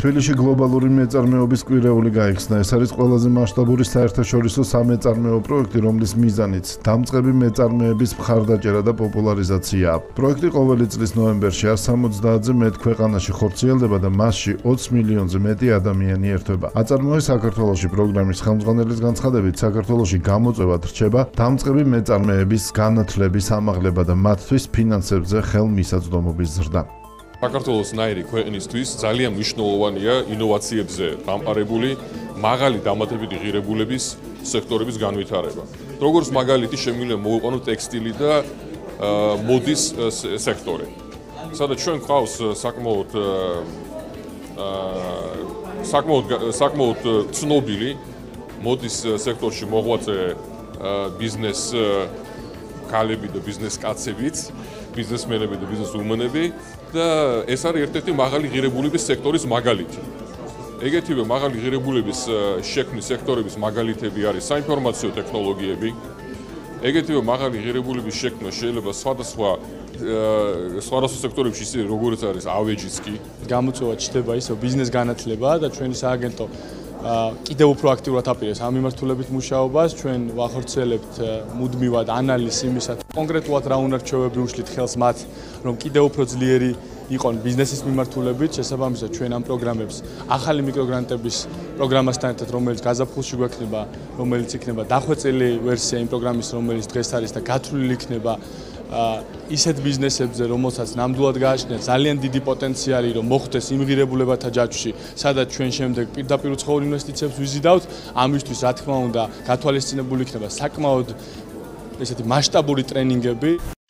თბილისში გლობალური მეწარმეობის კვირეული გაიხსნა. ეს არის ყველაზე მასშტაბური საერთაშორისო სამეწარმეო პროექტი, რომლის მიზანიც დამწყები მეწარმეების მხარდაჭერა და პოპულარიზაციაა. პროექტი ყოველი წლის ნოემბერში 170-ზე მეტ ქვეყანაში ხორციელდება და მასში 20 მილიონზე მეტი ადამიანი ერთვება. აწარმოეს საქართველოში პროგრამის ხელმძღვანელის განცხადებით, საქართველოში გამოწვევად რჩება დამწყები მეწარმეების განათლების ამაღლება და მათთვის ფინანსებზე ხელმისაწვდომობის ზრდა. საქართველოს ნაირი ქვეყნისთვის ძალიან მნიშვნელოვანია ინოვაციებზე დამყარებული მაღალი დამატებითი ღირებულების სექტორების განვითარება. როგორც მაგალითი შემიძლია მოვიყვანოთ ტექსტილი და მოდის სექტორი. სადაც ჩვენ გვყავს საკმაოდ ცნობილი მოდის სექტორში მოღვაწე ბიზნეს ქალები და ბიზნეს კაცებიც, ბიზნესმენები და ბიზნესვუმენები და ეს არის ერთ-ერთი მაღალი ღირებულების სექტორის მაგალითი. ეგეთივე მაღალი ღირებულების შექმნის სექტორების მაგალითები არის საინფორმაციო ტექნოლოგიები. ეგეთივე მაღალი ღირებულების შექმნა შეიძლება სხვადასხვა სექტორებში, ისე როგორც არის ავეჯიც კი. გამოწვევა ჩნდება ისო ბიზნეს განათლება და ჩვენი სააგენტო კიდევ უფრო აქტიურად აპირებს ამ მიმართულებით მუშაობას. ჩვენ ვახორციელებთ მუდმივად ანალიზს იმისა, კონკრეტულად რა უნარჩვევები უშლით ხელს მათ, რომ კიდევ უფრო ძლიერი იყონ ბიზნესის მიმართულებით. შესაბამისად, ჩვენ ამ პროგრამებს ახალი მიკროგრანტების პროგრამასთან ერთად, რომელიც გაზაფხულში გვექნება, რომელიც იქნება დახვეწილი ვერსია იმ პროგრამის, რომელიც დღეს არის და გათვლილი იქნება ისეთ ბიზნესებზე, რომელსაც ნამდვილად გააჩნია ძალიან დიდი პოტენციალი, რომ მოხვდეს იმ ღირებულებათა ჯაჭვში, სადაც ჩვენ შემდეგ პირდაპირ უცხოურ ინვესტიციებს ვიზიდავთ. ამისთვის, რა თქმა უნდა, გათვალისწინებული იქნება საკმაოდ ესეთი მასშტაბური ტრენინგები.